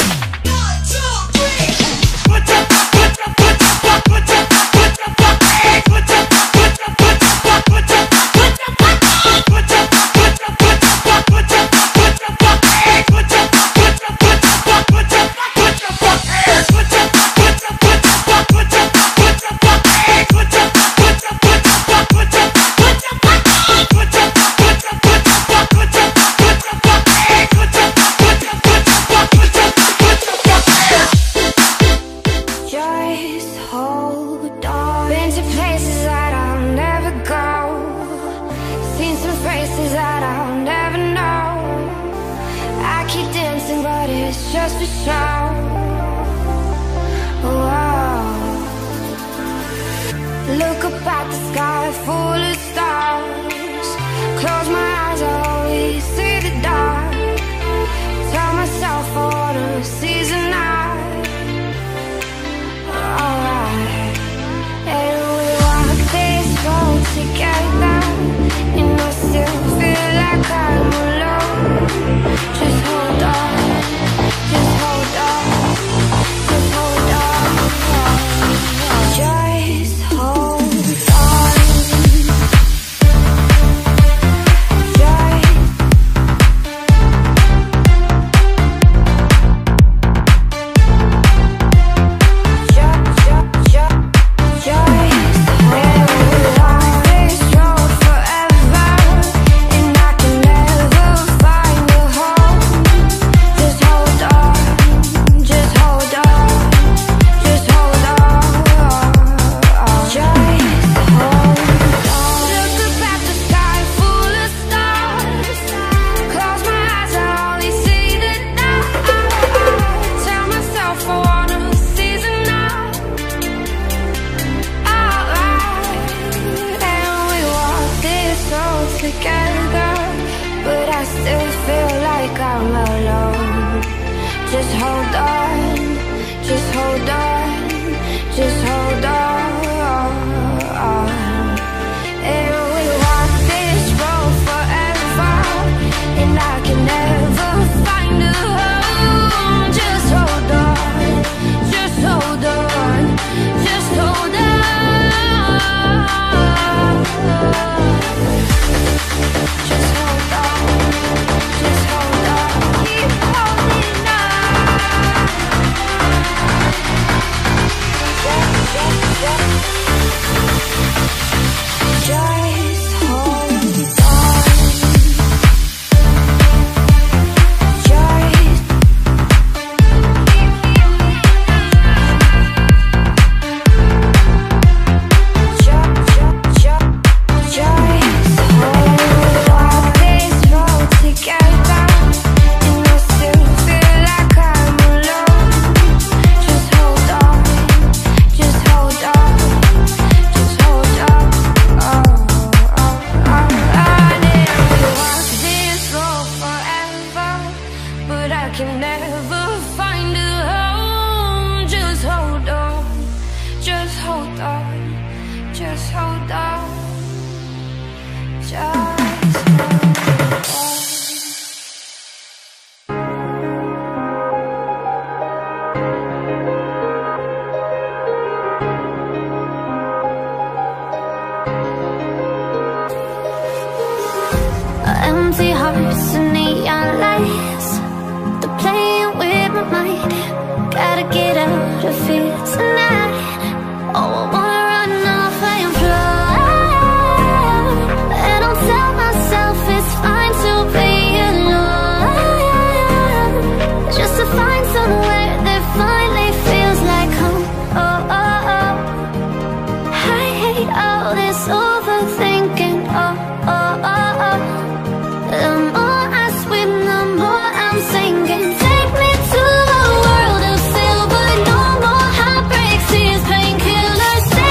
Just hold on. Been to places that I'll never go. Seen some faces that I'll never know. I keep dancing, but it's just for show. Whoa. Look up at the sky full of stars. Close my eyes, I only see the dark. Tell myself I wanna seize the night. Alright, and we walk this road together, and I still feel like I'm alone. Just hold on, just hold on, just hold on, just hold on. Together, but I still feel like I'm alone. Just hold on, just hold on, just hold on. And we walk this road forever, and I can never find a home. Just hold on, just hold on, just hold on. Just hold on, just hold on, keep holding on. Just, just, just, just hold on. can never find a home. Just hold on, just hold on, just hold on, just hold on. Empty hearts and neon lights, they're playing with my mind. Gotta get out of here tonight. Oh, I wanna run off and fly, and I'll tell myself it's fine to be alone, just to find somewhere that finally feels like home. Oh, oh, oh. I hate all this overthinking. Oh, oh, oh, oh. The more I swim, the more I'm sinking. Take me to a world of silver, no more heartbreaks, tears, painkillers.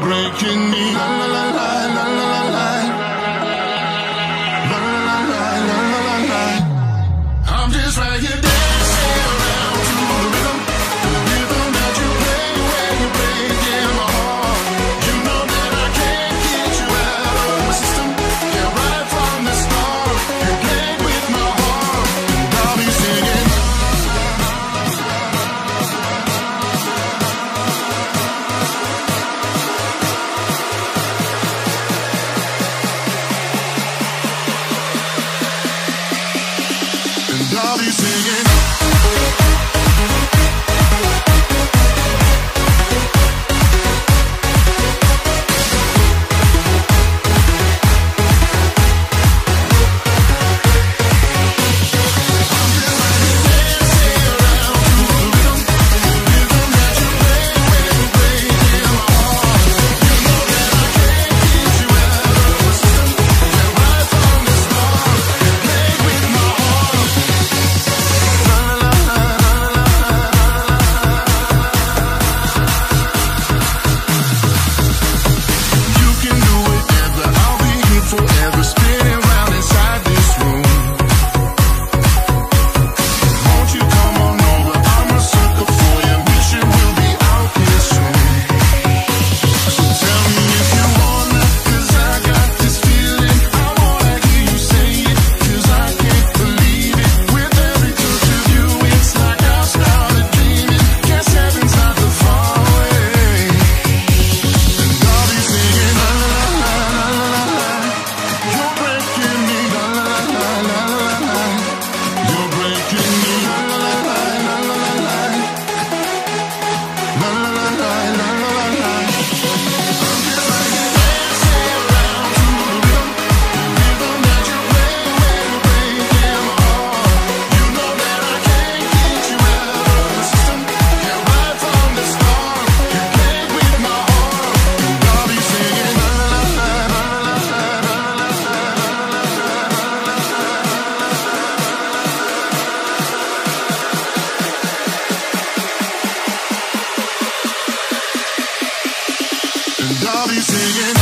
breaking me. La la la la la la la la. La la la la la la la. I'm just right here dancing around to the rhythm, the rhythm that you play when you break in my heart. You know that I can't get you out of my system. Yeah, right from the start, you played with my heart, and I'll be singing. And I'll be singing. Forever spinning round inside this room. Won't you come on over? I'm a sucker for you. Wishing we'll be out here soon. So tell me if you wanna, 'cause I got this feeling. I wanna hear you say it, 'cause I can't believe it. With every touch of you, it's like I've started dreaming. Guess heaven's not too far away. And I'll be singing la la la la la la la. You're breaking me, la la la la la la la. You're breaking me, la la la la la la la. La la la la la la la la. I'm just like dancing around to the rhythm, the rhythm that you play when you break in my heart. You know that I can't get you out of the system. Yeah, right from the start, you played with my heart, and I'll be singing la la la la la la la la la. And I'll be singing.